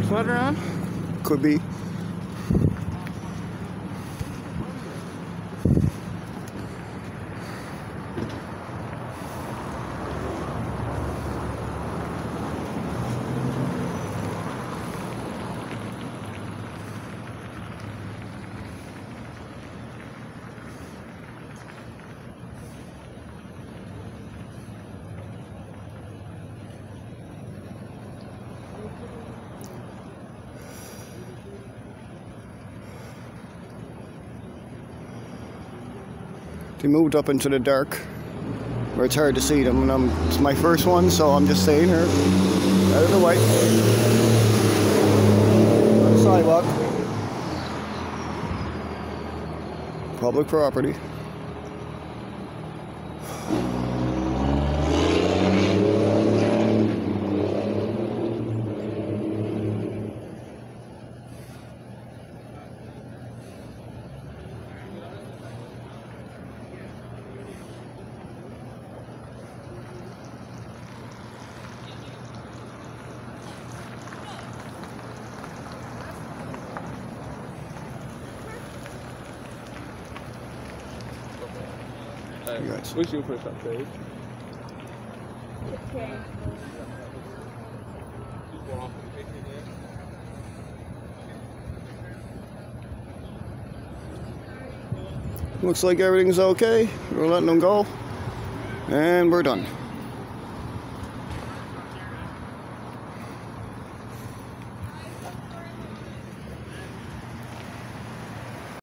Sweater on? Could be. They moved up into the dark where it's hard to see them, and it's my first one, so I'm just staying here out of the way on the sidewalk. Public property. You guys. What's your first update? Okay. Looks like everything's okay. We're letting them go, and we're done.